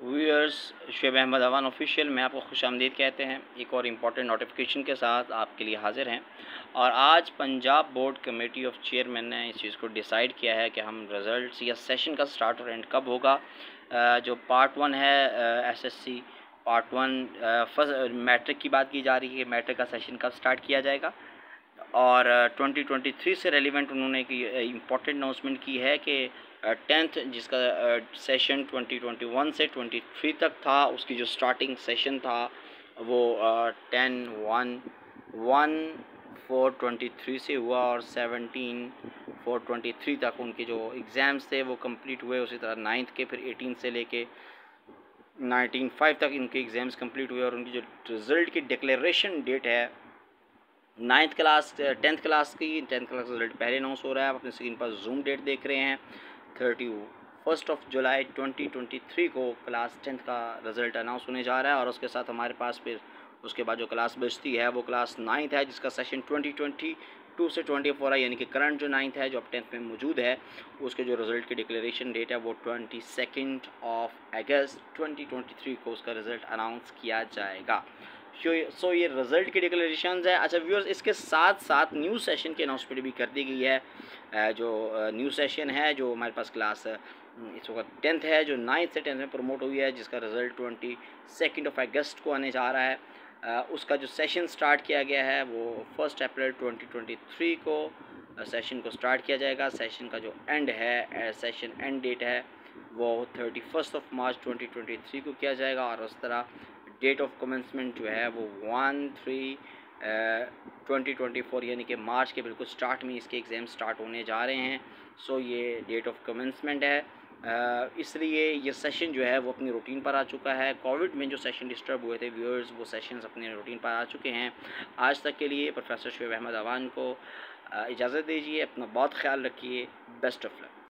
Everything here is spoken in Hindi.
व्यूअर्स, शुएब अहमद अवान ऑफिशियल में आपको खुशामदीद कहते हैं। एक और इम्पॉर्टेंट नोटिफिकेशन के साथ आपके लिए हाज़िर हैं। और आज Punjab board committee of chairman ने इस चीज़ को डिसाइड किया है कि हम रिज़ल्ट्स या सेशन का स्टार्ट और एंड कब होगा। जो पार्ट 1 है एसएससी पार्ट 1 फर्स्ट मैट्रिक की बात की जा रही है। मैट्रिक का सेशन कब स्टार्ट किया जाएगा और 2023 से रेलिवेंट उन्होंने एक इम्पॉर्टेंट अनाउंसमेंट की है कि 10th जिसका सेशन 2021 से 23 तक था, उसकी जो स्टार्टिंग सेशन था वो 10/1/4/23 से हुआ और 17/4/23 तक उनके जो एग्ज़ाम्स थे वो कंप्लीट हुए। उसी तरह 9th के फिर 18 से लेके 19/5 तक इनके एग्ज़ाम्स कंप्लीट हुए और उनकी जो रिज़ल्ट की डिक्लेरेशन डेट है 9th क्लास 10th क्लास का रिज़ल्ट पहले अनाउंस हो रहा है। आप अपने स्क्रीन पर जूम डेट देख रहे हैं। 31 जुलाई 2023 को क्लास 10th का रिज़ल्ट अनाउंस होने जा रहा है और उसके साथ हमारे पास फिर उसके बाद जो क्लास बचती है वो क्लास 9th है, जिसका सेशन 2022 से 24 है, यानी कि करंट जो 9th है जो अब 10th में मौजूद है, उसके जो रिज़ल्ट की डिक्लेरेशन डेट है वो 22 अगस्त 2023 को उसका रिज़ल्ट अनाउंस किया जाएगा। सो ये रिज़ल्ट की डिक्लेरेशन है। अच्छा व्यूअर्स, इसके साथ साथ न्यू सेशन की अनाउंसमेंट भी कर दी गई है। जो न्यू सेशन है जो हमारे पास क्लास इस वक्त 10th है, जो 9th से 10th में प्रमोट हुई है, जिसका रिज़ल्ट 22 अगस्त को आने जा रहा है। उसका जो सेशन स्टार्ट किया गया है वो 1 अप्रैल 2023 को सेशन को स्टार्ट किया जाएगा। सेशन का जो एंड है, सेशन एंड डेट है वो 31 मार्च 2023 को किया जाएगा और उस तरह डेट ऑफ कमेंसमेंट जो है वो 1/3/2024 यानी कि मार्च के बिल्कुल स्टार्ट में इसके एग्ज़ाम स्टार्ट होने जा रहे हैं। सो ये डेट ऑफ कमेंसमेंट है। इसलिए ये सेशन जो है वो अपनी रूटीन पर आ चुका है। कोविड में जो सेशन डिस्टर्ब हुए थे व्यूअर्स, वो सेशंस अपने रूटीन पर आ चुके हैं। आज तक के लिए प्रोफेसर शुएब अहमद अवान को इजाज़त दीजिए। अपना बहुत ख्याल रखिए। Best of luck.